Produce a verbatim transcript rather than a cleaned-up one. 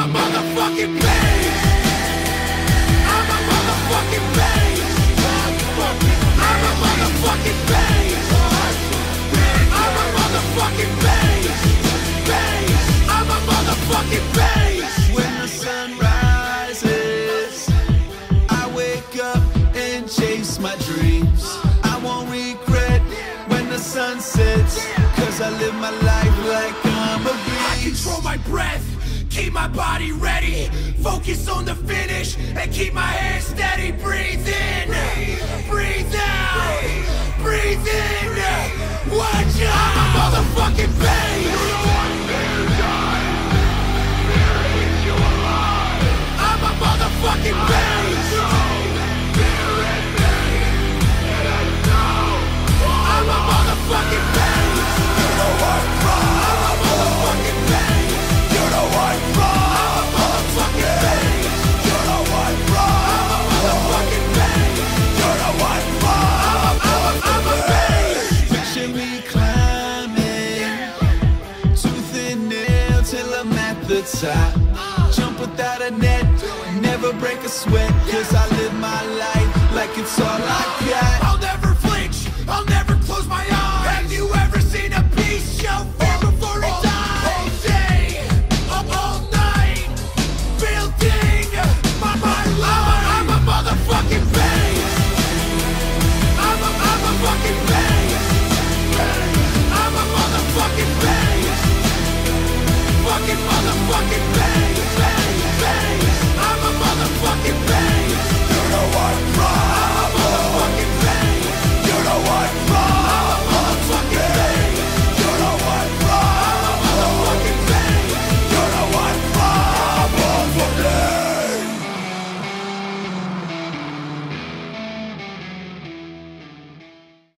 a motherfucking beast. I'm a motherfucking beast. I'm a motherfucking beast. I'm a motherfucking beast. Beast. I'm a motherfucking beast. When the sun rises, I wake up and chase my dreams. I won't regret when the sun sets, cause I live my life like I'm a beast. I control my breath, keep my body ready, focus on the finish, and keep my head steady. Breathe in, breathe out, breathe in. Watch out! I'm a motherfucking beast. I'm a motherfucking beast. I'm a motherfucking beast. You know what's wrong. I'm a motherfucking beast. You know what's wrong. I'm a motherfucking beast. You know what's wrong. I'm a motherfucking beast. You know what's wrong. I'm a, I'm a beast. Picture me climbing tooth and nail till I'm at the top. Jump without a net, never break a sweat, cause I live my life like it's all I got.